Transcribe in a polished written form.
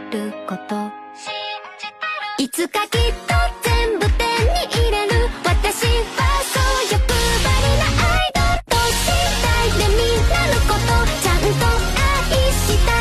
ること、いつかきっと全部手に入れる。私はそう欲張りなアイドルとしたいで、みんなのことちゃんと愛した